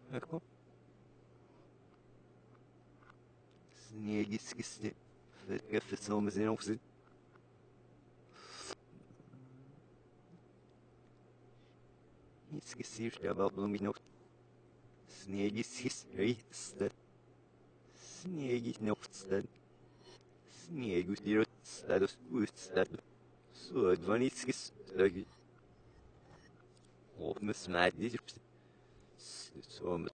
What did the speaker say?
Ecco, снеги perché sono se non si skisir about lumino снеги skisir снеги нёфтстад снегу стиротстад устстад суадванитскис таги опмс маддис сом